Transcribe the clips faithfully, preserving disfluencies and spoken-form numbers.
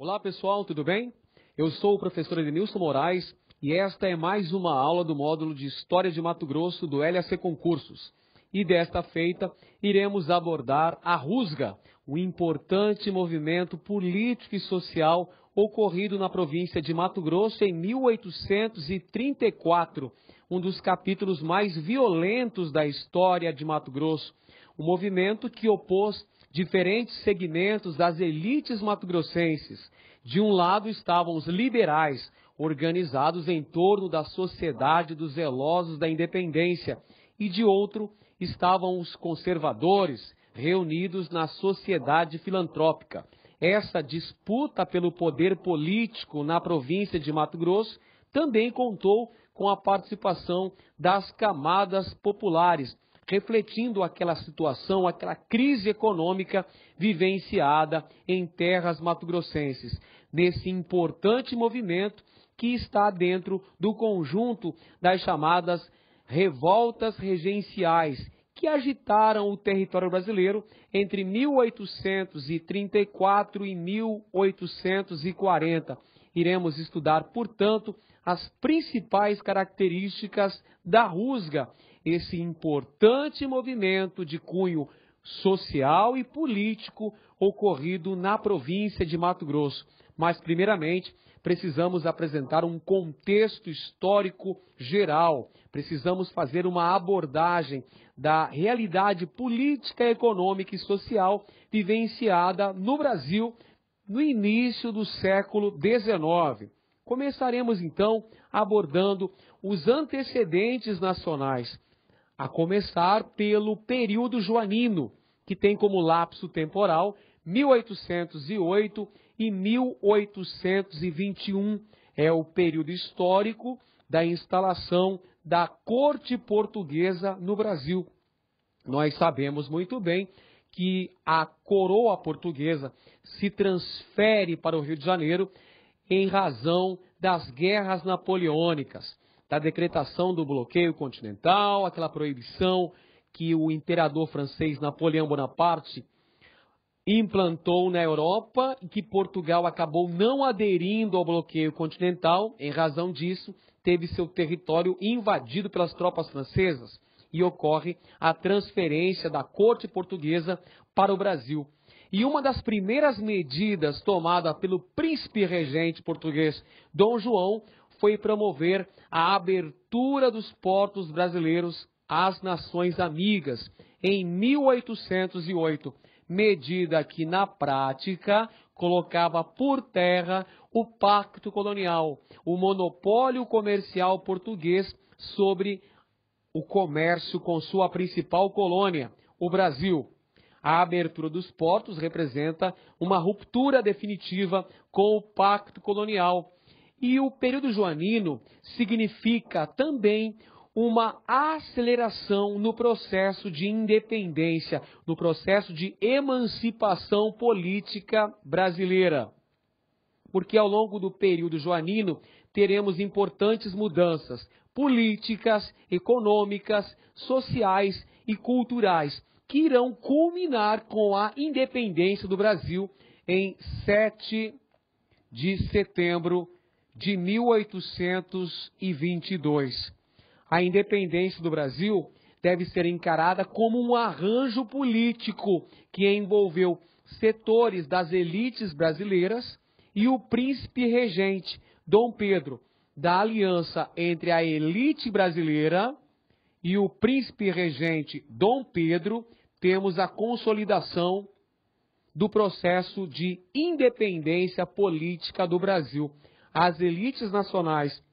Olá pessoal, tudo bem? Eu sou o professor Edenilson Moraes e esta é mais uma aula do módulo de História de Mato Grosso do L A C Concursos. E desta feita iremos abordar a Rusga, o importante movimento político e social ocorrido na província de Mato Grosso em mil oitocentos e trinta e quatro, um dos capítulos mais violentos da história de Mato Grosso. O movimento que opôs diferentes segmentos das elites mato-grossenses. De um lado estavam os liberais, organizados em torno da Sociedade dos Zelosos da Independência, e de outro estavam os conservadores, reunidos na Sociedade Filantrópica. Essa disputa pelo poder político na província de Mato Grosso também contou com a participação das camadas populares, refletindo aquela situação, aquela crise econômica vivenciada em terras mato-grossenses, nesse importante movimento que está dentro do conjunto das chamadas revoltas regenciais, que agitaram o território brasileiro entre mil oitocentos e trinta e quatro e mil oitocentos e quarenta. Iremos estudar, portanto, as principais características da Rusga, esse importante movimento de cunho social e político ocorrido na província de Mato Grosso. Mas, primeiramente, precisamos apresentar um contexto histórico geral. Precisamos fazer uma abordagem da realidade política, econômica e social vivenciada no Brasil no início do século dezenove. Começaremos, então, abordando os antecedentes nacionais, a começar pelo período joanino, que tem como lapso temporal mil oitocentos e oito e mil oitocentos e vinte e um. É o período histórico da instalação da corte portuguesa no Brasil. Nós sabemos muito bem que a coroa portuguesa se transfere para o Rio de Janeiro em razão das guerras napoleônicas, da decretação do bloqueio continental, aquela proibição que o imperador francês Napoleão Bonaparte implantou na Europa e que Portugal acabou não aderindo ao bloqueio continental. Em razão disso, teve seu território invadido pelas tropas francesas e ocorre a transferência da corte portuguesa para o Brasil. E uma das primeiras medidas tomada pelo príncipe regente português Dom João foi promover a abertura dos portos brasileiros às nações amigas em mil oitocentos e oito, medida que na prática colocava por terra o pacto colonial, o monopólio comercial português sobre o comércio com sua principal colônia, o Brasil. A abertura dos portos representa uma ruptura definitiva com o pacto colonial. E o período joanino significa também uma aceleração no processo de independência, no processo de emancipação política brasileira. Porque ao longo do período joanino teremos importantes mudanças políticas, econômicas, sociais e culturais, que irão culminar com a independência do Brasil em sete de setembro de mil oitocentos e vinte e dois. A independência do Brasil deve ser encarada como um arranjo político que envolveu setores das elites brasileiras e o príncipe regente, Dom Pedro, da aliança entre a elite brasileira e o príncipe regente Dom Pedro, temos a consolidação do processo de independência política do Brasil. As elites nacionais,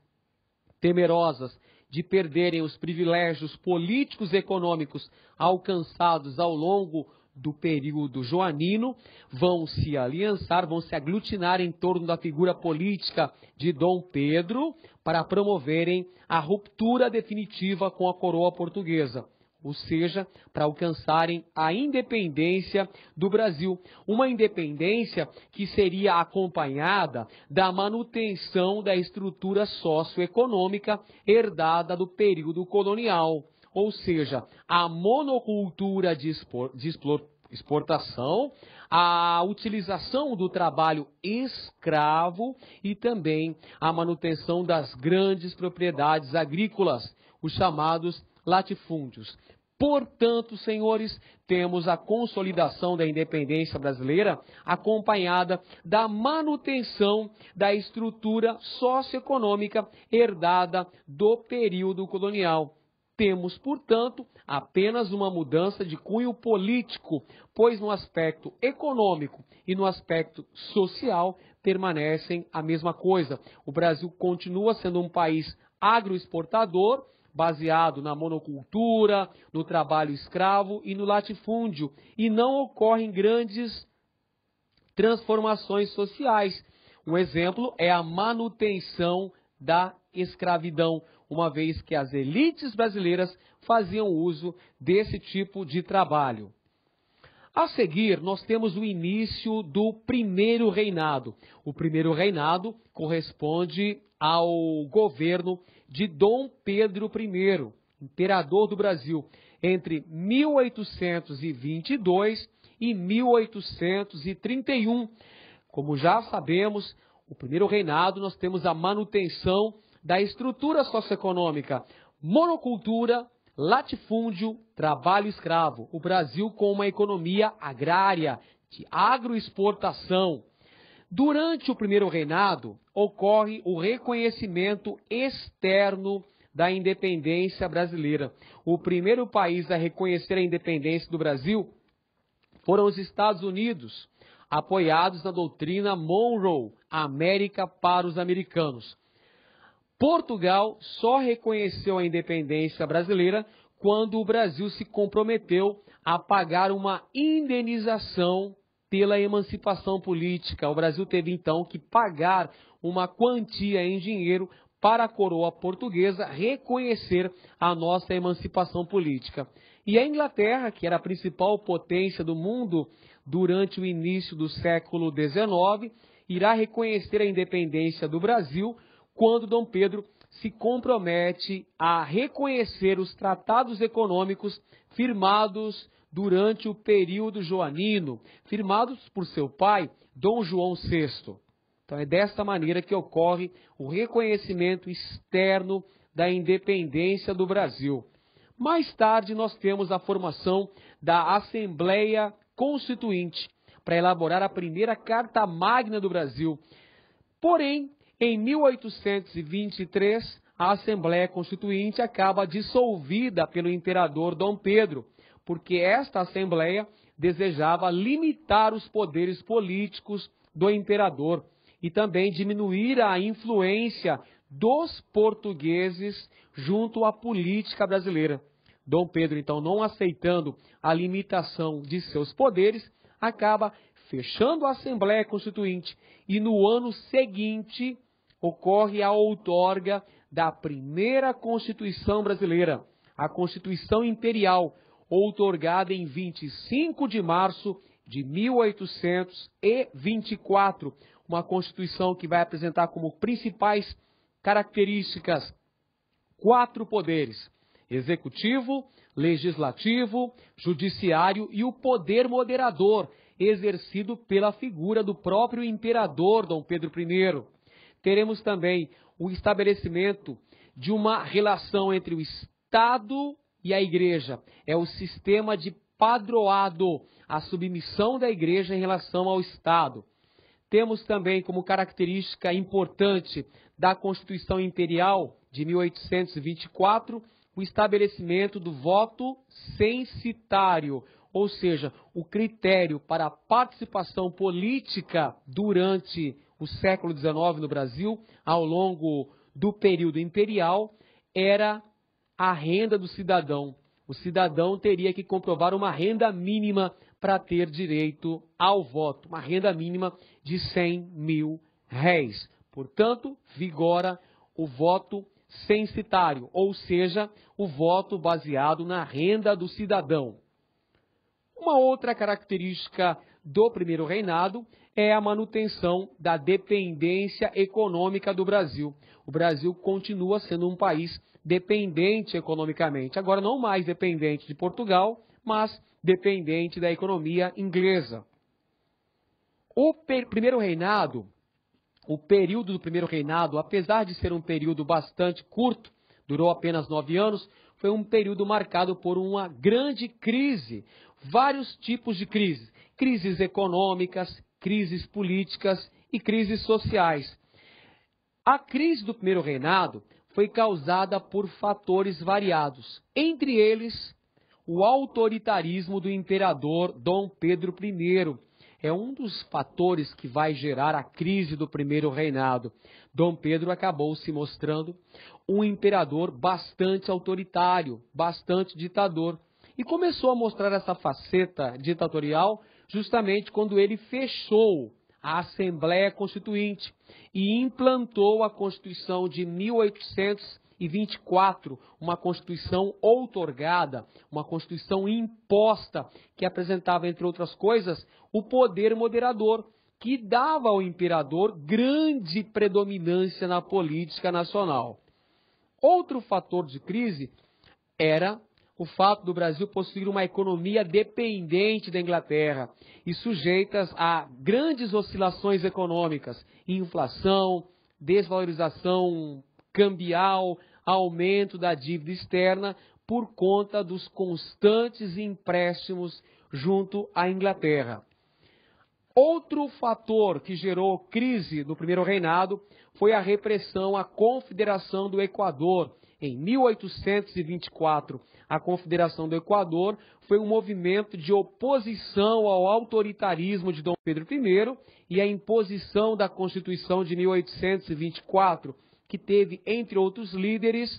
temerosas de perderem os privilégios políticos e econômicos alcançados ao longo do período joanino, vão se aliançar, vão se aglutinar em torno da figura política de Dom Pedro para promoverem a ruptura definitiva com a coroa portuguesa, ou seja, para alcançarem a independência do Brasil. Uma independência que seria acompanhada da manutenção da estrutura socioeconômica herdada do período colonial, ou seja, a monocultura de, expor, de, explor, exportação, a utilização do trabalho escravo e também a manutenção das grandes propriedades agrícolas, os chamados latifúndios. Portanto, senhores, temos a consolidação da independência brasileira acompanhada da manutenção da estrutura socioeconômica herdada do período colonial. Temos, portanto, apenas uma mudança de cunho político, pois no aspecto econômico e no aspecto social permanecem a mesma coisa. O Brasil continua sendo um país agroexportador, baseado na monocultura, no trabalho escravo e no latifúndio, e não ocorrem grandes transformações sociais. Um exemplo é a manutenção da escravidão, uma vez que as elites brasileiras faziam uso desse tipo de trabalho. A seguir, nós temos o início do primeiro reinado. O primeiro reinado corresponde ao governo de Dom Pedro I, imperador do Brasil, entre mil oitocentos e vinte e dois e mil oitocentos e trinta e um. Como já sabemos, o primeiro reinado nós temos a manutenção da estrutura socioeconômica, monocultura, latifúndio, trabalho escravo. O Brasil com uma economia agrária, de agroexportação. Durante o primeiro reinado, ocorre o reconhecimento externo da independência brasileira. O primeiro país a reconhecer a independência do Brasil foram os Estados Unidos, apoiados na doutrina Monroe, América para os americanos. Portugal só reconheceu a independência brasileira quando o Brasil se comprometeu a pagar uma indenização pela emancipação política. O Brasil teve então que pagar uma quantia em dinheiro para a coroa portuguesa reconhecer a nossa emancipação política. E a Inglaterra, que era a principal potência do mundo durante o início do século dezenove, irá reconhecer a independência do Brasil quando Dom Pedro se compromete a reconhecer os tratados econômicos firmados durante o período joanino, firmados por seu pai, Dom João sexto. Então é desta maneira que ocorre o reconhecimento externo da independência do Brasil. Mais tarde nós temos a formação da Assembleia Constituinte, para elaborar a primeira Carta Magna do Brasil. Porém, em mil oitocentos e vinte e três, a Assembleia Constituinte acaba dissolvida pelo imperador Dom Pedro, porque esta Assembleia desejava limitar os poderes políticos do imperador e também diminuir a influência dos portugueses junto à política brasileira. Dom Pedro, então, não aceitando a limitação de seus poderes, acaba fechando a Assembleia Constituinte e no ano seguinte ocorre a outorga da primeira Constituição brasileira, a Constituição Imperial, outorgada em vinte e cinco de março de mil oitocentos e vinte e quatro, uma Constituição que vai apresentar como principais características quatro poderes: executivo, legislativo, judiciário e o poder moderador, exercido pela figura do próprio imperador Dom Pedro I. Teremos também o estabelecimento de uma relação entre o Estado e a Igreja. É o sistema de padroado, a submissão da Igreja em relação ao Estado. Temos também como característica importante da Constituição Imperial de mil oitocentos e vinte e quatro o estabelecimento do voto censitário, ou seja, o critério para a participação política durante o século dezenove no Brasil, ao longo do período imperial, era a renda do cidadão. O cidadão teria que comprovar uma renda mínima para ter direito ao voto, uma renda mínima de cem mil réis. Portanto, vigora o voto censitário, ou seja, o voto baseado na renda do cidadão. Uma outra característica do primeiro reinado é a manutenção da dependência econômica do Brasil. O Brasil continua sendo um país dependente economicamente, agora não mais dependente de Portugal, mas dependente da economia inglesa. O primeiro reinado, o período do primeiro reinado, apesar de ser um período bastante curto, durou apenas nove anos, foi um período marcado por uma grande crise, vários tipos de crises, crises econômicas, crises políticas e crises sociais. A crise do primeiro reinado foi causada por fatores variados, entre eles o autoritarismo do imperador Dom Pedro I. É um dos fatores que vai gerar a crise do primeiro reinado. Dom Pedro acabou se mostrando um imperador bastante autoritário, bastante ditador. E começou a mostrar essa faceta ditatorial justamente quando ele fechou a Assembleia Constituinte e implantou a Constituição de mil oitocentos e vinte e quatro, uma Constituição outorgada, uma Constituição imposta, que apresentava, entre outras coisas, o poder moderador, que dava ao imperador grande predominância na política nacional. Outro fator de crise era o fato do Brasil possuir uma economia dependente da Inglaterra e sujeitas a grandes oscilações econômicas, inflação, desvalorização cambial, aumento da dívida externa por conta dos constantes empréstimos junto à Inglaterra. Outro fator que gerou crise no primeiro reinado foi a repressão à Confederação do Equador. Em mil oitocentos e vinte e quatro, a Confederação do Equador foi um movimento de oposição ao autoritarismo de Dom Pedro I e à imposição da Constituição de mil oitocentos e vinte e quatro, que teve, entre outros líderes,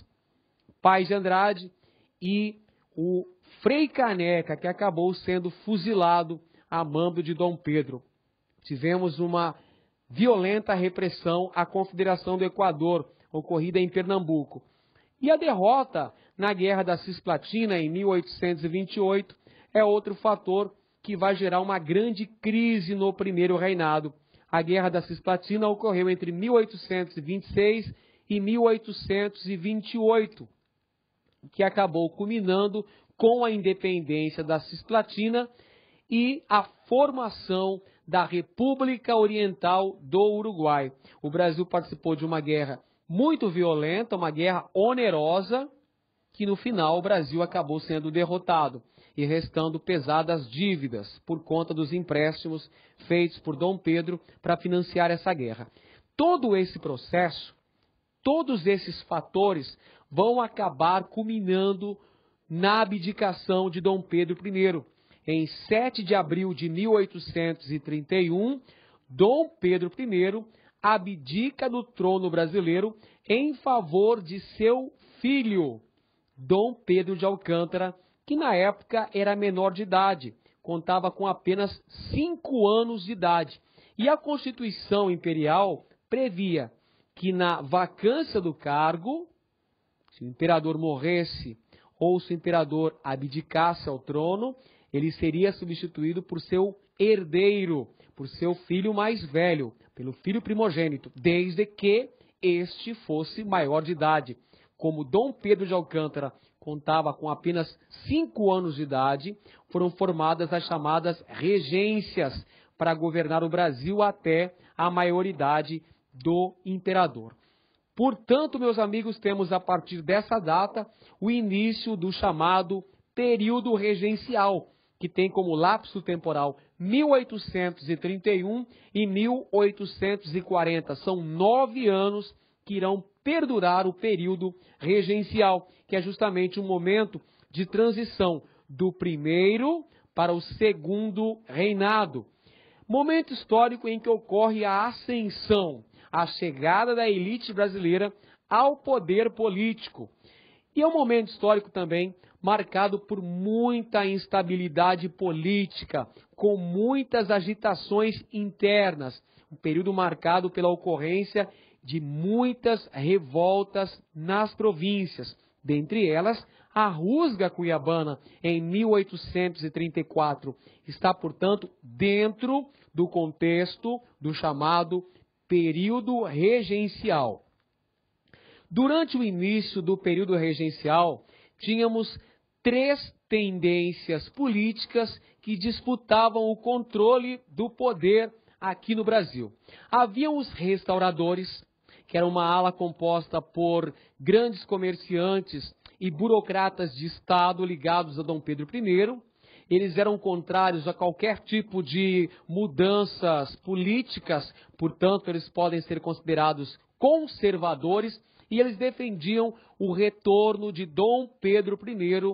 Paz de Andrade e o Frei Caneca, que acabou sendo fuzilado a mando de Dom Pedro. Tivemos uma violenta repressão à Confederação do Equador, ocorrida em Pernambuco. E a derrota na Guerra da Cisplatina, em mil oitocentos e vinte e oito, é outro fator que vai gerar uma grande crise no primeiro reinado. A Guerra da Cisplatina ocorreu entre mil oitocentos e vinte e seis e mil oitocentos e vinte e oito, que acabou culminando com a independência da Cisplatina e a formação da República Oriental do Uruguai. O Brasil participou de uma guerra muito violenta, uma guerra onerosa, que no final o Brasil acabou sendo derrotado e restando pesadas dívidas por conta dos empréstimos feitos por Dom Pedro para financiar essa guerra. Todo esse processo, todos esses fatores vão acabar culminando na abdicação de Dom Pedro I. Em sete de abril de mil oitocentos e trinta e um, Dom Pedro I abdica do trono brasileiro em favor de seu filho, Dom Pedro de Alcântara, que na época era menor de idade, contava com apenas cinco anos de idade. E a Constituição Imperial previa que na vacância do cargo, se o imperador morresse ou se o imperador abdicasse ao trono, ele seria substituído por seu herdeiro, por seu filho mais velho, pelo filho primogênito, desde que este fosse maior de idade. Como Dom Pedro de Alcântara contava com apenas cinco anos de idade, foram formadas as chamadas regências para governar o Brasil até a maioridade do imperador. Portanto, meus amigos, temos a partir dessa data o início do chamado período regencial, que tem como lapso temporal mil oitocentos e trinta e um e mil oitocentos e quarenta. São nove anos que irão perdurar o período regencial, que é justamente um momento de transição do primeiro para o segundo reinado. Momento histórico em que ocorre a ascensão, a chegada da elite brasileira ao poder político. E é um momento histórico também marcado por muita instabilidade política, com muitas agitações internas. Um período marcado pela ocorrência de muitas revoltas nas províncias, dentre elas A Rusga Cuiabana, em mil oitocentos e trinta e quatro, está, portanto, dentro do contexto do chamado período regencial. Durante o início do período regencial, tínhamos três tendências políticas que disputavam o controle do poder aqui no Brasil. Haviam os restauradores, que era uma ala composta por grandes comerciantes e burocratas de Estado ligados a Dom Pedro I. Eles eram contrários a qualquer tipo de mudanças políticas, portanto, eles podem ser considerados conservadores, e eles defendiam o retorno de Dom Pedro I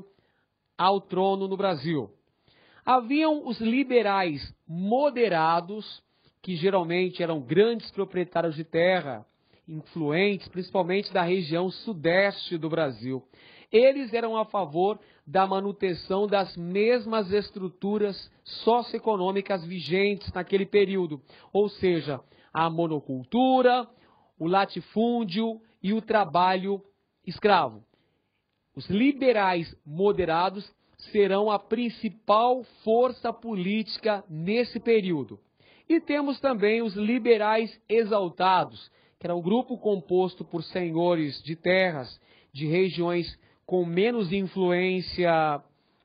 ao trono no Brasil. Haviam os liberais moderados, que geralmente eram grandes proprietários de terra, influentes, principalmente da região sudeste do Brasil. Eles eram a favor da manutenção das mesmas estruturas socioeconômicas vigentes naquele período, ou seja, a monocultura, o latifúndio e o trabalho escravo. Os liberais moderados serão a principal força política nesse período. E temos também os liberais exaltados, que era um grupo composto por senhores de terras de regiões com menos influência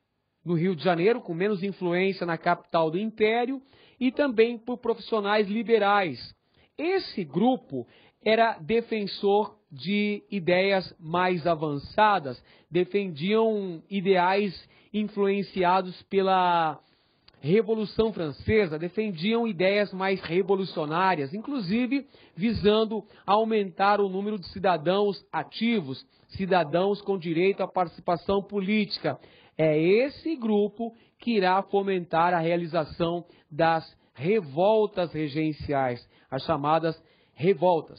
no Rio de Janeiro, com menos influência na capital do Império, e também por profissionais liberais. Esse grupo era defensor de ideias mais avançadas, defendiam ideais influenciados pela Revolução Francesa, defendiam ideias mais revolucionárias, inclusive visando aumentar o número de cidadãos ativos, cidadãos com direito à participação política. É esse grupo que irá fomentar a realização das revoltas regenciais, as chamadas revoltas.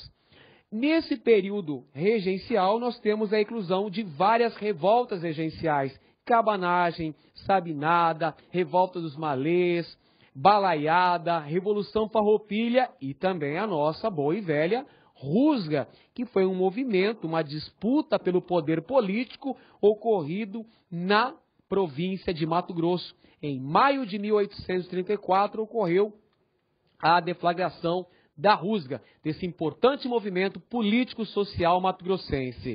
Nesse período regencial, nós temos a inclusão de várias revoltas regenciais: Cabanagem, Sabinada, Revolta dos Malês, Balaiada, Revolução Farroupilha e também a nossa boa e velha Rusga, que foi um movimento, uma disputa pelo poder político ocorrido na província de Mato Grosso. Em maio de mil oitocentos e trinta e quatro ocorreu a deflagração da Rusga, desse importante movimento político-social mato-grossense.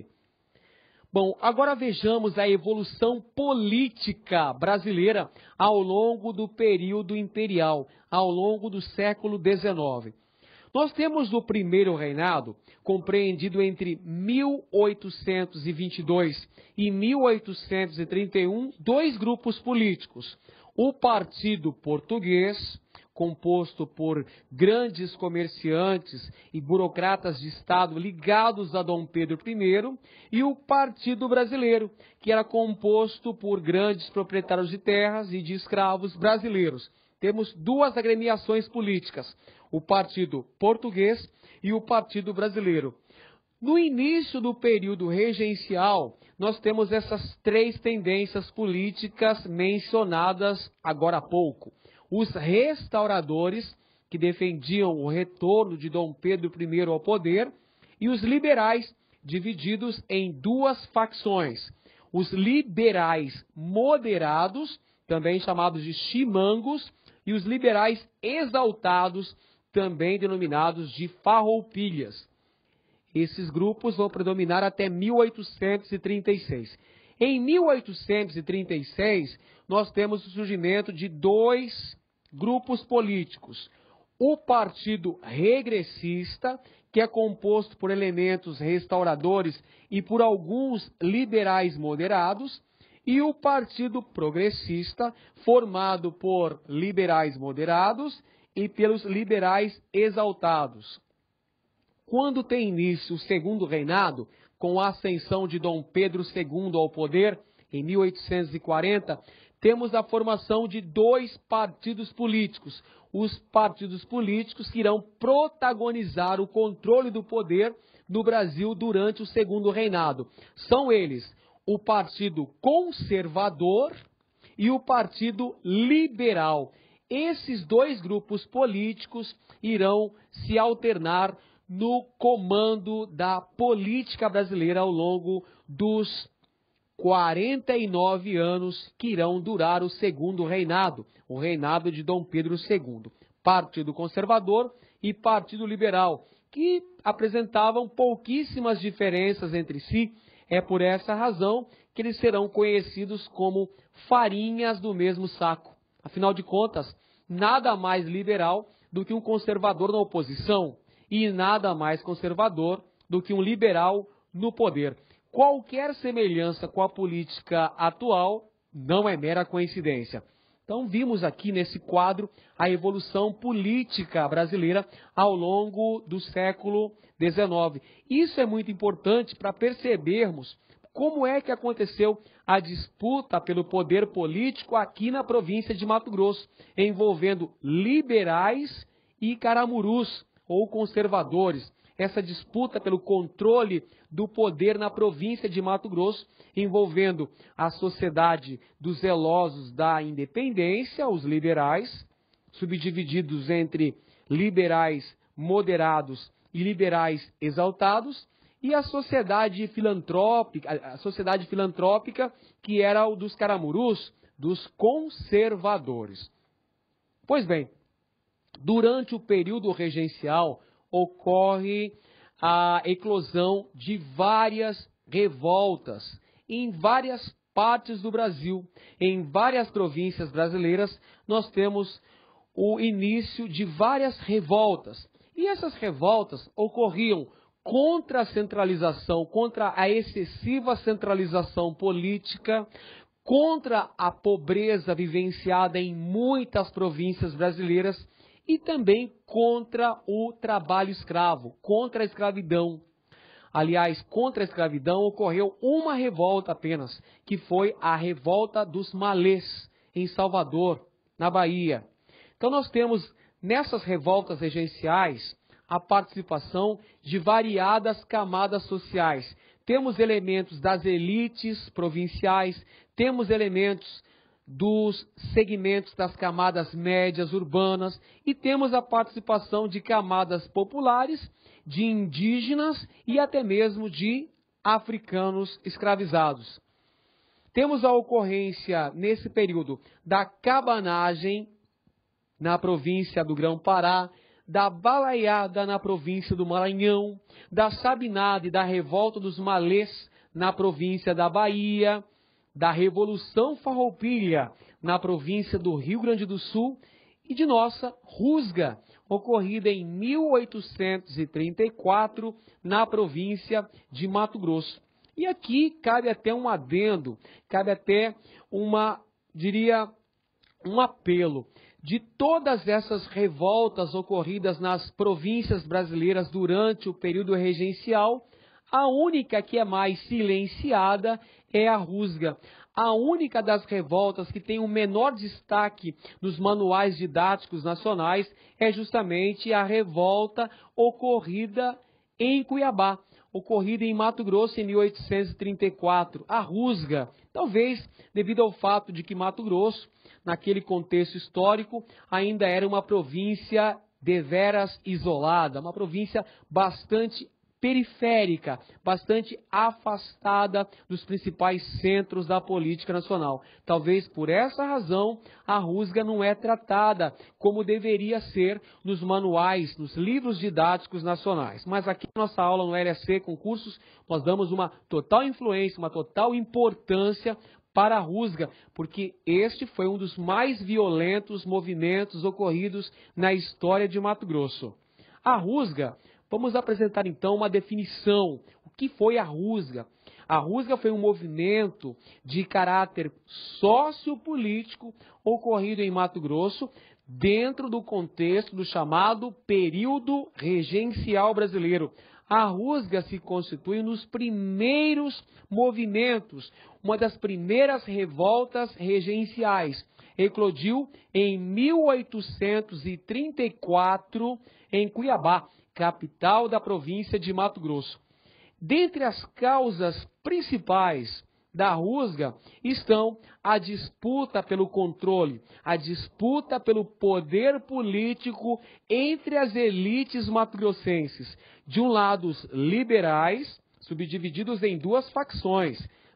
Bom, agora vejamos a evolução política brasileira ao longo do período imperial, ao longo do século dezenove. Nós temos o primeiro reinado, compreendido entre mil oitocentos e vinte e dois e mil oitocentos e trinta e um, dois grupos políticos: o Partido Português, composto por grandes comerciantes e burocratas de Estado ligados a Dom Pedro I, e o Partido Brasileiro, que era composto por grandes proprietários de terras e de escravos brasileiros. Temos duas agremiações políticas, o Partido Português e o Partido Brasileiro. No início do período regencial, nós temos essas três tendências políticas mencionadas agora há pouco. Os restauradores, que defendiam o retorno de Dom Pedro I ao poder, e os liberais, divididos em duas facções: os liberais moderados, também chamados de chimangos, e os liberais exaltados, também denominados de farroupilhas. Esses grupos vão predominar até mil oitocentos e trinta e seis. Em mil oitocentos e trinta e seis, nós temos o surgimento de dois grupos políticos: o Partido Regressista, que é composto por elementos restauradores e por alguns liberais moderados, e o Partido Progressista, formado por liberais moderados e pelos liberais exaltados. Quando tem início o segundo reinado, com a ascensão de Dom Pedro segundo ao poder, em mil oitocentos e quarenta, temos a formação de dois partidos políticos. Os partidos políticos que irão protagonizar o controle do poder no Brasil durante o segundo reinado. São eles o Partido Conservador e o Partido Liberal. Esses dois grupos políticos irão se alternar no comando da política brasileira ao longo dos quarenta e nove anos que irão durar o segundo reinado, o reinado de Dom Pedro segundo. Partido Conservador e Partido Liberal, que apresentavam pouquíssimas diferenças entre si. É por essa razão que eles serão conhecidos como farinhas do mesmo saco. Afinal de contas, nada mais liberal do que um conservador na oposição e nada mais conservador do que um liberal no poder. Qualquer semelhança com a política atual não é mera coincidência. Então vimos aqui nesse quadro a evolução política brasileira ao longo do século dezenove. Isso é muito importante para percebermos como é que aconteceu a disputa pelo poder político aqui na província de Mato Grosso, envolvendo liberais e caramurus, ou conservadores. Essa disputa pelo controle do poder na província de Mato Grosso, envolvendo a sociedade dos zelosos da independência, os liberais, subdivididos entre liberais moderados e liberais exaltados, e a sociedade filantrópica, a sociedade filantrópica que era o dos caramurus, dos conservadores. Pois bem, durante o período regencial ocorre a eclosão de várias revoltas em várias partes do Brasil. Em várias províncias brasileiras nós temos o início de várias revoltas. E essas revoltas ocorriam contra a centralização, contra a excessiva centralização política, contra a pobreza vivenciada em muitas províncias brasileiras e também contra o trabalho escravo, contra a escravidão. Aliás, contra a escravidão ocorreu uma revolta apenas, que foi a revolta dos malês, em Salvador, na Bahia. Então nós temos nessas revoltas regenciais a participação de variadas camadas sociais. Temos elementos das elites provinciais, temos elementos dos segmentos das camadas médias urbanas e temos a participação de camadas populares, de indígenas e até mesmo de africanos escravizados. Temos a ocorrência, nesse período, da cabanagem na província do Grão-Pará, da balaiada na província do Maranhão, da sabinada e da revolta dos malês na província da Bahia, da Revolução Farroupilha na província do Rio Grande do Sul e de nossa Rusga, ocorrida em mil oitocentos e trinta e quatro na província de Mato Grosso. E aqui cabe até um adendo, cabe até uma, diria, um apelo. De todas essas revoltas ocorridas nas províncias brasileiras durante o período regencial, a única que é mais silenciada é a Rusga. A única das revoltas que tem o menor destaque nos manuais didáticos nacionais é justamente a revolta ocorrida em Cuiabá, ocorrida em Mato Grosso em mil oitocentos e trinta e quatro. A Rusga, talvez devido ao fato de que Mato Grosso, naquele contexto histórico, ainda era uma província deveras isolada, uma província bastante periférica, bastante afastada dos principais centros da política nacional. Talvez por essa razão a Rusga não é tratada como deveria ser nos manuais, nos livros didáticos nacionais. Mas aqui na nossa aula no L S C Concursos, nós damos uma total influência, uma total importância para a Rusga, porque este foi um dos mais violentos movimentos ocorridos na história de Mato Grosso. A Rusga, vamos apresentar então uma definição. O que foi a Rusga? A Rusga foi um movimento de caráter sociopolítico ocorrido em Mato Grosso dentro do contexto do chamado período regencial brasileiro. A Rusga se constitui nos primeiros movimentos, uma das primeiras revoltas regenciais. Eclodiu em mil oitocentos e trinta e quatro em Cuiabá, capital da província de Mato Grosso. Dentre as causas principais da Rusga estão a disputa pelo controle, a disputa pelo poder político entre as elites mato-grossenses. De um lado, os liberais, subdivididos em duas facções,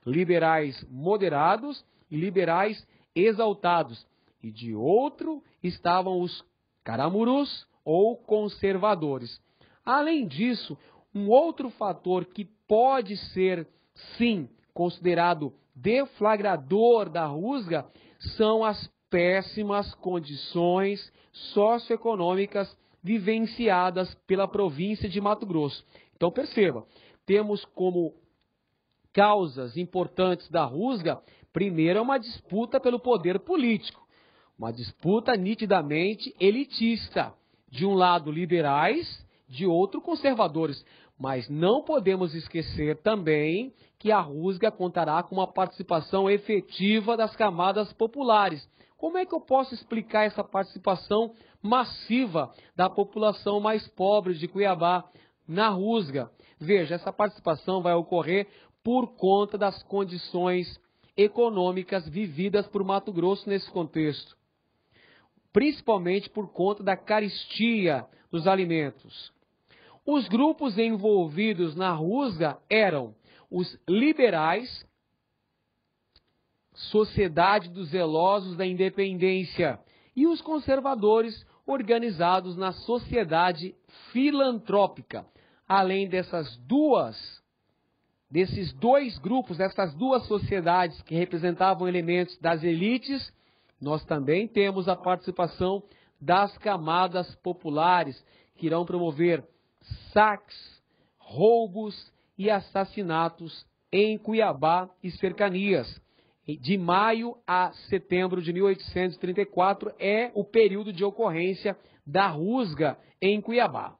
liberais moderados e liberais exaltados. E de outro estavam os caramurus ou conservadores. Além disso, um outro fator que pode ser, sim, considerado deflagrador da rusga são as péssimas condições socioeconômicas vivenciadas pela província de Mato Grosso. Então, perceba, temos como causas importantes da rusga, primeiro, uma disputa pelo poder político, uma disputa nitidamente elitista, de um lado liberais, de outro conservadores. Mas não podemos esquecer também que a rusga contará com uma participação efetiva das camadas populares. Como é que eu posso explicar essa participação massiva da população mais pobre de Cuiabá na rusga? Veja, essa participação vai ocorrer por conta das condições econômicas vividas por Mato Grosso nesse contexto, principalmente por conta da carestia dos alimentos. Os grupos envolvidos na rusga eram os liberais, Sociedade dos Zelosos da Independência, e os conservadores organizados na Sociedade Filantrópica. Além dessas duas, desses dois grupos, dessas duas sociedades que representavam elementos das elites, nós também temos a participação das camadas populares, que irão promover saques, roubos e assassinatos em Cuiabá e cercanias. De maio a setembro de mil oitocentos e trinta e quatro é o período de ocorrência da rusga em Cuiabá.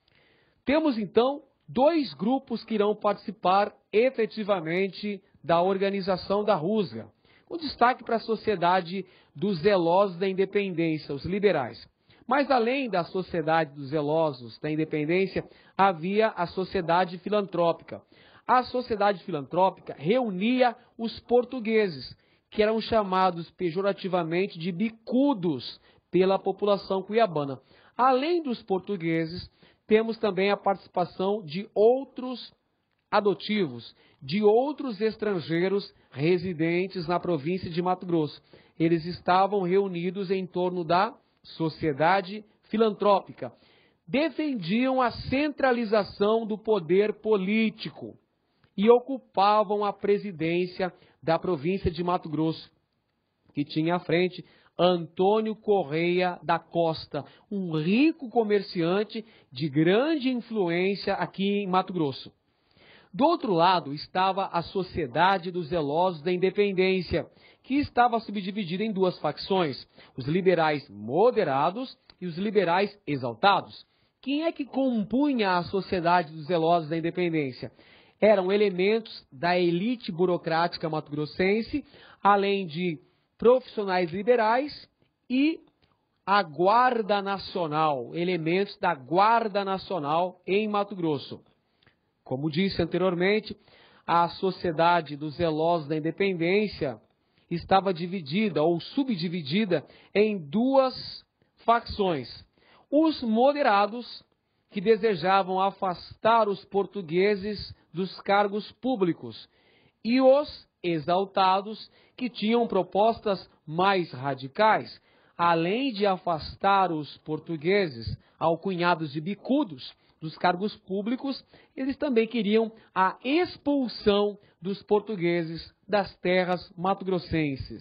Temos, então, dois grupos que irão participar efetivamente da organização da rusga. Com destaque para a Sociedade dos Zelosos da Independência, os liberais. Mas além da Sociedade dos Zelosos da Independência, havia a Sociedade Filantrópica. A Sociedade Filantrópica reunia os portugueses, que eram chamados pejorativamente de bicudos pela população cuiabana. Além dos portugueses, temos também a participação de outros adotivos, de outros estrangeiros residentes na província de Mato Grosso. Eles estavam reunidos em torno da Sociedade Filantrópica. Defendiam a centralização do poder político e ocupavam a presidência da província de Mato Grosso, que tinha à frente Antônio Correia da Costa, um rico comerciante de grande influência aqui em Mato Grosso. Do outro lado estava a Sociedade dos Zelosos da Independência, que estava subdividida em duas facções, os liberais moderados e os liberais exaltados. Quem é que compunha a Sociedade dos Zelosos da Independência? Eram elementos da elite burocrática mato-grossense, além de profissionais liberais e a Guarda Nacional, elementos da Guarda Nacional em Mato Grosso. Como disse anteriormente, a Sociedade dos Zelosos da Independência estava dividida ou subdividida em duas facções. Os moderados, que desejavam afastar os portugueses dos cargos públicos, e os exaltados, que tinham propostas mais radicais. Além de afastar os portugueses, alcunhados de bicudos, dos cargos públicos, eles também queriam a expulsão dos portugueses das terras mato-grossenses.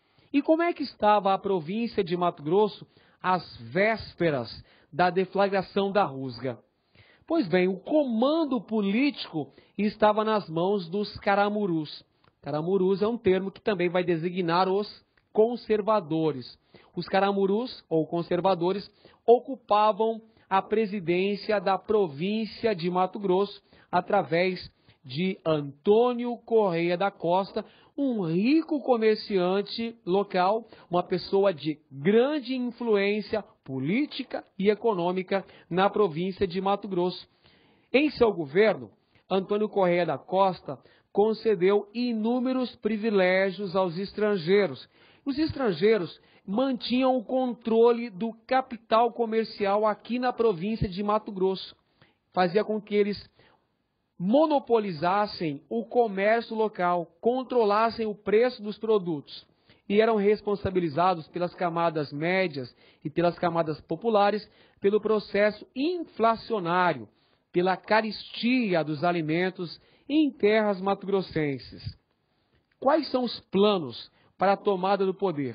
E como é que estava a província de Mato Grosso às vésperas da deflagração da rusga? Pois bem, o comando político estava nas mãos dos caramurus. Caramurus é um termo que também vai designar os conservadores. Os caramurus, ou conservadores, ocupavam a presidência da província de Mato Grosso através de Antônio Correia da Costa, um rico comerciante local, uma pessoa de grande influência política e econômica na província de Mato Grosso. Em seu governo, Antônio Correia da Costa concedeu inúmeros privilégios aos estrangeiros. Os estrangeiros mantinham o controle do capital comercial aqui na província de Mato Grosso. Fazia com que eles monopolizassem o comércio local, controlassem o preço dos produtos e eram responsabilizados pelas camadas médias e pelas camadas populares pelo processo inflacionário, pela carestia dos alimentos em terras mato-grossenses. Quais são os planos para a tomada do poder?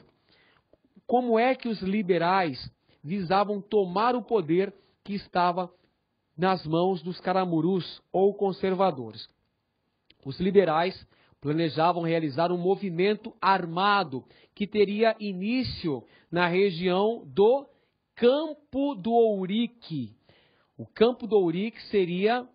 Como é que os liberais visavam tomar o poder que estava nas mãos dos caramurus ou conservadores? Os liberais planejavam realizar um movimento armado que teria início na região do Campo do Ourique. O Campo do Ourique seria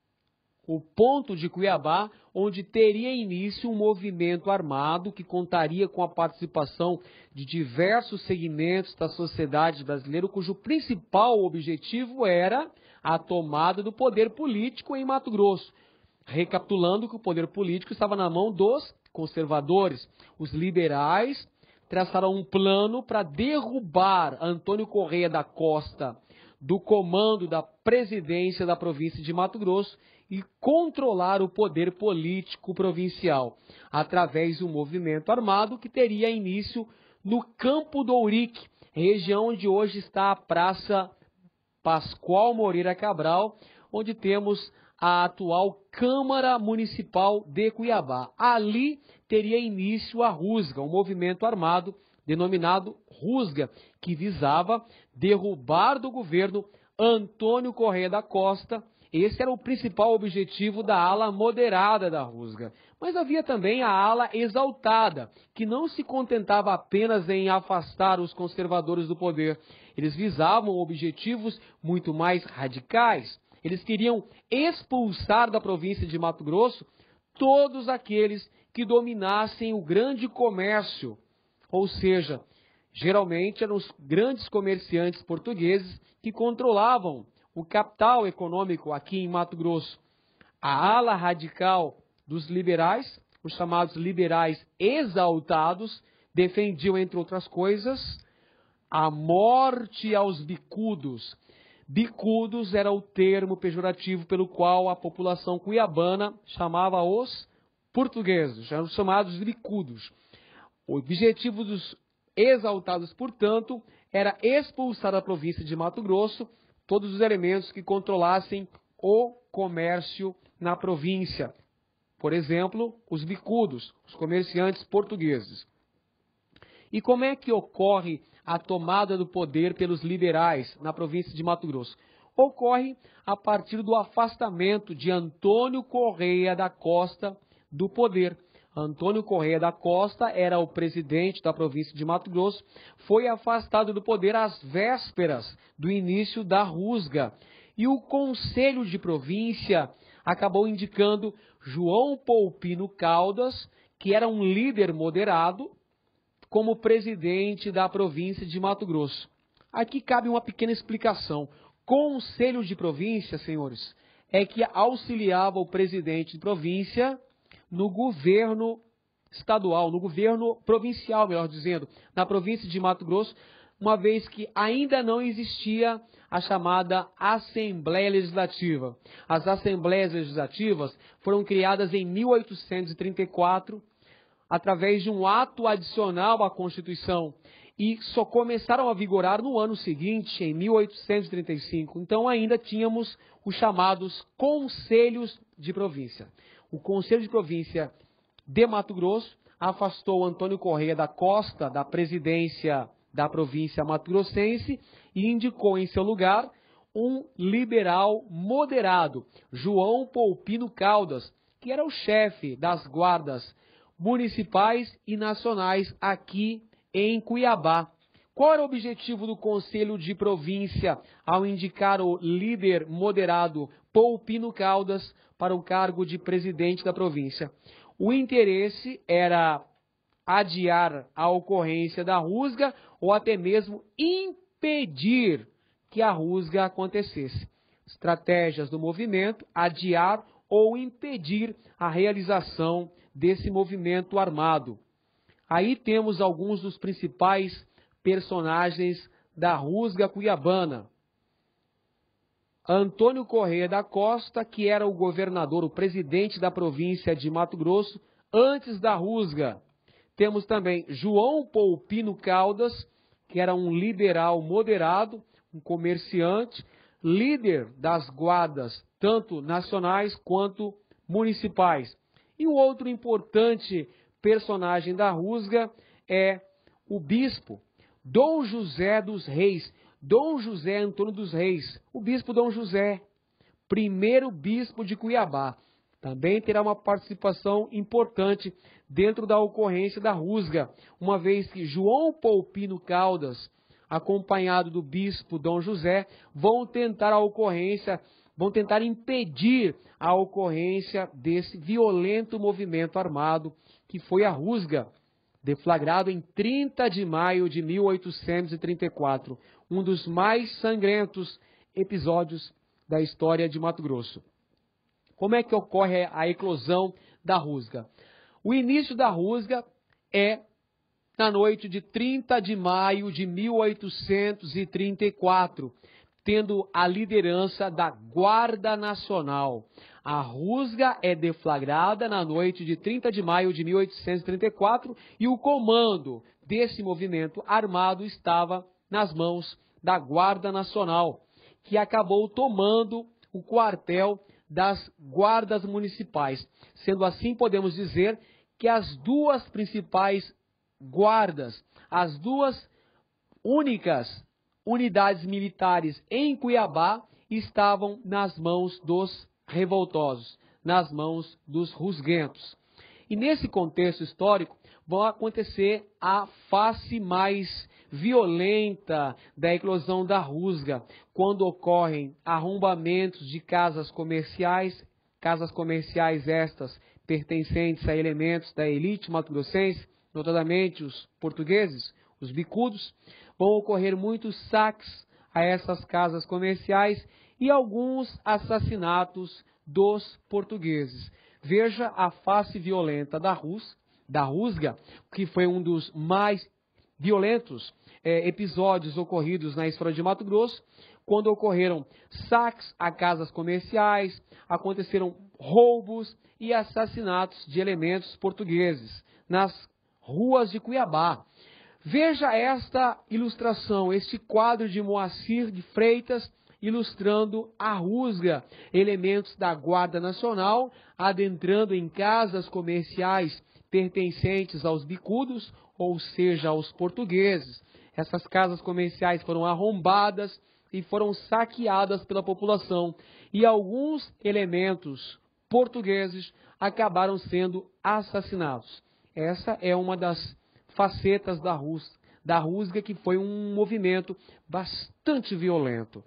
o ponto de Cuiabá onde teria início um movimento armado que contaria com a participação de diversos segmentos da sociedade brasileira, cujo principal objetivo era a tomada do poder político em Mato Grosso. Recapitulando que o poder político estava na mão dos conservadores. Os liberais traçaram um plano para derrubar Antônio Correia da Costa do comando da presidência da província de Mato Grosso e controlar o poder político provincial, através de um movimento armado que teria início no Campo do Ourique, região onde hoje está a Praça Pascoal Moreira Cabral, onde temos a atual Câmara Municipal de Cuiabá. Ali teria início a Rusga, um movimento armado denominado Rusga, que visava derrubar do governo Antônio Correia da Costa. Esse era o principal objetivo da ala moderada da Rusga. Mas havia também a ala exaltada, que não se contentava apenas em afastar os conservadores do poder. Eles visavam objetivos muito mais radicais. Eles queriam expulsar da província de Mato Grosso todos aqueles que dominassem o grande comércio, ou seja, geralmente eram os grandes comerciantes portugueses que controlavam o capital econômico aqui em Mato Grosso. A ala radical dos liberais, os chamados liberais exaltados, defendiam, entre outras coisas, a morte aos bicudos. Bicudos era o termo pejorativo pelo qual a população cuiabana chamava os portugueses, eram chamados de bicudos. O objetivo dos exaltados, portanto, era expulsar da província de Mato Grosso todos os elementos que controlassem o comércio na província. Por exemplo, os bicudos, os comerciantes portugueses. E como é que ocorre a tomada do poder pelos liberais na província de Mato Grosso? Ocorre a partir do afastamento de Antônio Correia da Costa do poder. Antônio Correia da Costa era o presidente da província de Mato Grosso, foi afastado do poder às vésperas do início da Rusga. E o Conselho de Província acabou indicando João Poupino Caldas, que era um líder moderado, como presidente da província de Mato Grosso. Aqui cabe uma pequena explicação. Conselho de Província, senhores, é que auxiliava o presidente de província no governo estadual, no governo provincial, melhor dizendo, na província de Mato Grosso, uma vez que ainda não existia a chamada Assembleia Legislativa. As Assembleias Legislativas foram criadas em mil oitocentos e trinta e quatro, através de um ato adicional à Constituição, e só começaram a vigorar no ano seguinte, em mil oitocentos e trinta e cinco. Então ainda tínhamos os chamados Conselhos de Província. O Conselho de Província de Mato Grosso afastou Antônio Correia da Costa da presidência da província mato-grossense e indicou em seu lugar um liberal moderado, João Poupino Caldas, que era o chefe das guardas municipais e nacionais aqui em Cuiabá. Qual era o objetivo do Conselho de Província ao indicar o líder moderado Poupino Caldas para o cargo de presidente da província? O interesse era adiar a ocorrência da rusga ou até mesmo impedir que a rusga acontecesse. Estratégias do movimento: adiar ou impedir a realização desse movimento armado. Aí temos alguns dos principais personagens da rusga cuiabana. Antônio Corrêa da Costa, que era o governador, o presidente da província de Mato Grosso, antes da rusga. Temos também João Poupino Caldas, que era um liberal moderado, um comerciante, líder das guardas, tanto nacionais quanto municipais. E um outro importante personagem da rusga é o bispo Dom José dos Reis, Dom José Antônio dos Reis, o bispo Dom José, primeiro bispo de Cuiabá. Também terá uma participação importante dentro da ocorrência da rusga, uma vez que João Poupino Caldas, acompanhado do bispo Dom José, vão tentar a ocorrência, vão tentar impedir a ocorrência desse violento movimento armado que foi a rusga, deflagrado em trinta de maio de mil oitocentos e trinta e quatro, um dos mais sangrentos episódios da história de Mato Grosso. Como é que ocorre a eclosão da rusga? O início da rusga é na noite de trinta de maio de mil oitocentos e trinta e quatro, tendo a liderança da Guarda Nacional. A rusga é deflagrada na noite de trinta de maio de mil oitocentos e trinta e quatro e o comando desse movimento armado estava nas mãos da Guarda Nacional, que acabou tomando o quartel das guardas municipais. Sendo assim, podemos dizer que as duas principais guardas, as duas únicas unidades militares em Cuiabá estavam nas mãos dos revoltosos, nas mãos dos rusguentos. E nesse contexto histórico, vai acontecer a face mais violenta da eclosão da rusga, quando ocorrem arrombamentos de casas comerciais, casas comerciais estas pertencentes a elementos da elite mato-grossense, notadamente os portugueses, os bicudos. Vão ocorrer muitos saques a essas casas comerciais e alguns assassinatos dos portugueses. Veja a face violenta da, Rus, da rusga, que foi um dos mais violentos é, episódios ocorridos na história de Mato Grosso, quando ocorreram saques a casas comerciais, aconteceram roubos e assassinatos de elementos portugueses nas ruas de Cuiabá. Veja esta ilustração, este quadro de Moacir de Freitas, ilustrando a rusga, elementos da Guarda Nacional adentrando em casas comerciais pertencentes aos bicudos, ou seja, aos portugueses. Essas casas comerciais foram arrombadas e foram saqueadas pela população, e alguns elementos portugueses acabaram sendo assassinados. Essa é uma das facetas da rusga, da rusga, que foi um movimento bastante violento.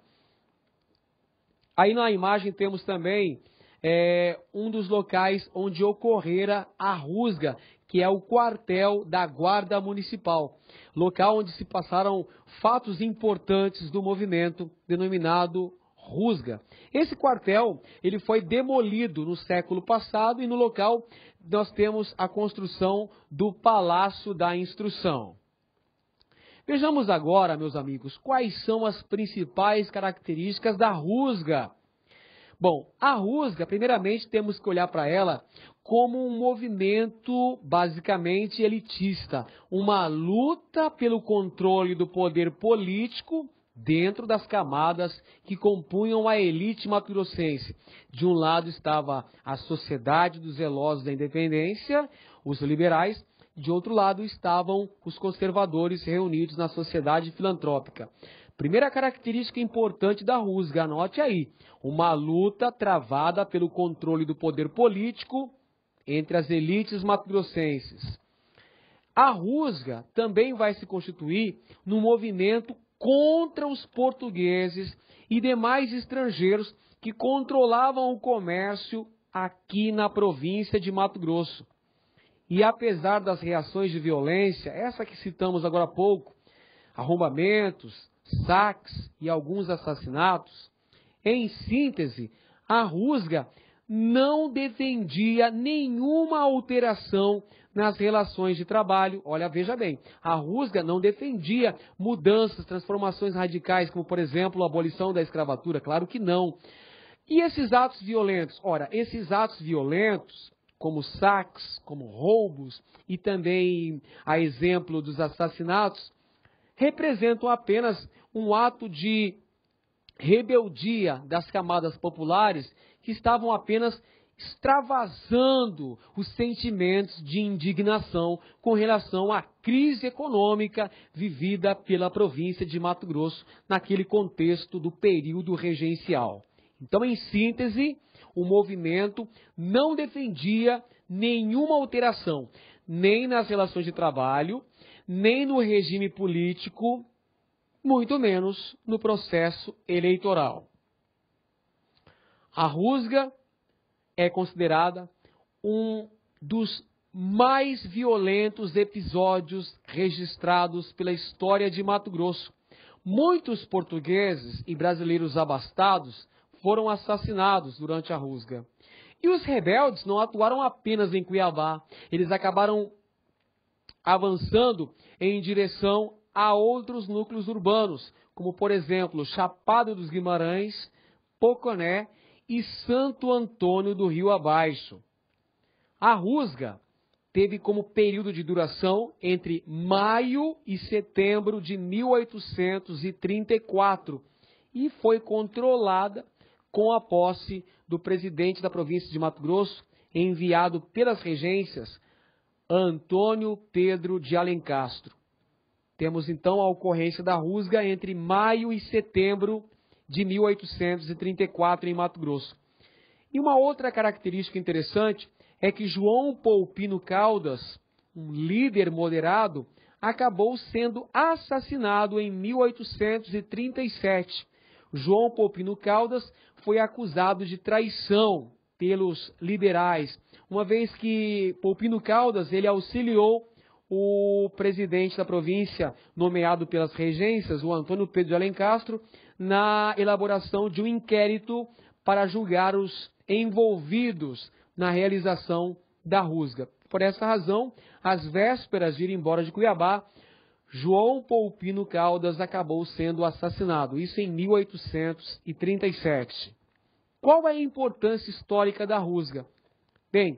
Aí na imagem temos também é, um dos locais onde ocorrera a rusga, que é o quartel da Guarda Municipal, local onde se passaram fatos importantes do movimento denominado rusga. Esse quartel ele foi demolido no século passado e no local nós temos a construção do Palácio da Instrução. Vejamos agora, meus amigos, quais são as principais características da rusga. Bom, a rusga, primeiramente, temos que olhar para ela como um movimento basicamente elitista, uma luta pelo controle do poder político dentro das camadas que compunham a elite mato-grossense. De um lado estava a Sociedade dos Zelosos da Independência, os liberais, de outro lado estavam os conservadores reunidos na Sociedade Filantrópica. Primeira característica importante da rusga, anote aí, uma luta travada pelo controle do poder político entre as elites mato-grossenses. A rusga também vai se constituir num movimento contra os portugueses e demais estrangeiros que controlavam o comércio aqui na província de Mato Grosso. E apesar das reações de violência, essa que citamos agora há pouco, arrombamentos, saques e alguns assassinatos, em síntese, a rusga não defendia nenhuma alteração nas relações de trabalho. Olha, veja bem, a rusga não defendia mudanças, transformações radicais, como, por exemplo, a abolição da escravatura. Claro que não. E esses atos violentos? Ora, esses atos violentos, como saques, como roubos e também, a exemplo dos assassinatos, representam apenas um ato de rebeldia das camadas populares que estavam apenas extravasando os sentimentos de indignação com relação à crise econômica vivida pela província de Mato Grosso naquele contexto do período regencial. Então, em síntese, o movimento não defendia nenhuma alteração, nem nas relações de trabalho, nem no regime político, muito menos no processo eleitoral. A rusga é considerada um dos mais violentos episódios registrados pela história de Mato Grosso. Muitos portugueses e brasileiros abastados foram assassinados durante a rusga. E os rebeldes não atuaram apenas em Cuiabá, eles acabaram avançando em direção a outros núcleos urbanos, como, por exemplo, Chapada dos Guimarães, Poconé e Santo Antônio do Rio Abaixo. A rusga teve como período de duração entre maio e setembro de mil oitocentos e trinta e quatro e foi controlada com a posse do presidente da província de Mato Grosso, enviado pelas regências, Antônio Pedro de Alencastro. Temos então a ocorrência da rusga entre maio e setembro de mil oitocentos e trinta e quatro em Mato Grosso. E uma outra característica interessante é que João Poupino Caldas, um líder moderado, acabou sendo assassinado em mil oitocentos e trinta e sete. João Poupino Caldas foi acusado de traição pelos liberais, uma vez que Poupino Caldas ele auxiliou o presidente da província, nomeado pelas regências, o Antônio Pedro de Alencastro, na elaboração de um inquérito para julgar os envolvidos na realização da rusga. Por essa razão, às vésperas de ir embora de Cuiabá, João Poupino Caldas acabou sendo assassinado, isso em mil oitocentos e trinta e sete. Qual é a importância histórica da rusga? Bem,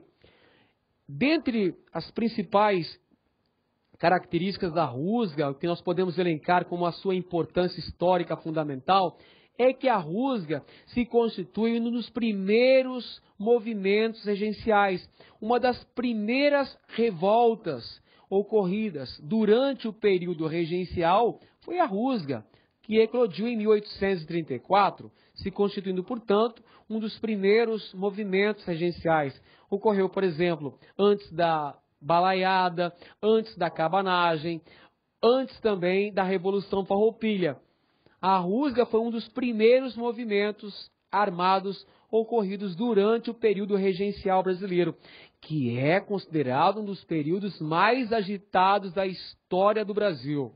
dentre as principais características da rusga, que nós podemos elencar como a sua importância histórica fundamental, é que a rusga se constitui um dos primeiros movimentos regenciais, uma das primeiras revoltas ocorridas durante o período regencial foi a rusga, que eclodiu em mil oitocentos e trinta e quatro, se constituindo, portanto, um dos primeiros movimentos regenciais. Ocorreu, por exemplo, antes da balaiada, antes da cabanagem, antes também da Revolução Farroupilha. A rusga foi um dos primeiros movimentos armados ocorridos durante o período regencial brasileiro, que é considerado um dos períodos mais agitados da história do Brasil.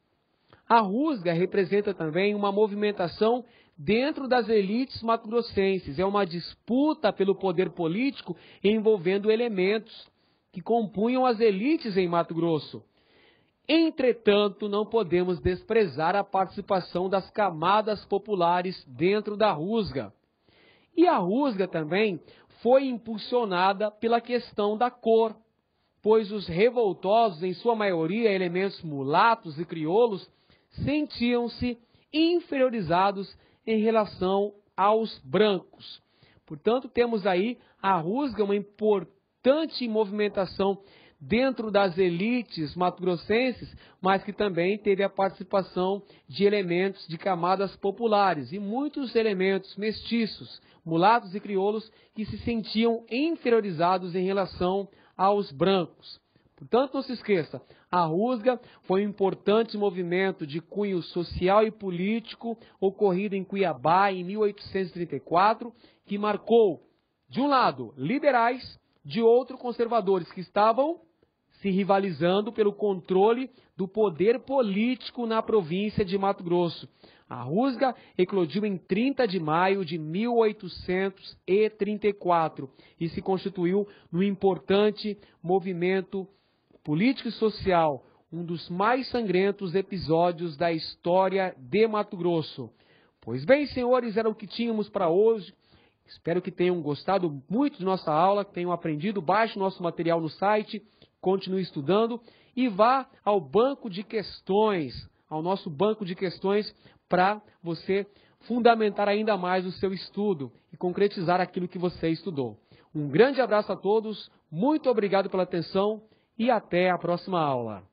A rusga representa também uma movimentação dentro das elites mato-grossenses. É uma disputa pelo poder político envolvendo elementos que compunham as elites em Mato Grosso. Entretanto, não podemos desprezar a participação das camadas populares dentro da rusga. E a rusga também foi impulsionada pela questão da cor, pois os revoltosos, em sua maioria elementos mulatos e crioulos, sentiam-se inferiorizados em relação aos brancos. Portanto, temos aí a rusga, uma importante movimentação dentro das elites mato-grossenses, mas que também teve a participação de elementos de camadas populares e muitos elementos mestiços, mulatos e crioulos, que se sentiam inferiorizados em relação aos brancos. Portanto, não se esqueça, a rusga foi um importante movimento de cunho social e político ocorrido em Cuiabá em mil oitocentos e trinta e quatro, que marcou, de um lado, liberais, de outro, conservadores, que estavam se rivalizando pelo controle do poder político na província de Mato Grosso. A rusga eclodiu em trinta de maio de mil oitocentos e trinta e quatro e se constituiu num importante movimento político e social, um dos mais sangrentos episódios da história de Mato Grosso. Pois bem, senhores, era o que tínhamos para hoje. Espero que tenham gostado muito de nossa aula, que tenham aprendido. Baixe nosso material no site, continue estudando e vá ao banco de questões, ao nosso banco de questões, para você fundamentar ainda mais o seu estudo e concretizar aquilo que você estudou. Um grande abraço a todos, muito obrigado pela atenção e até a próxima aula.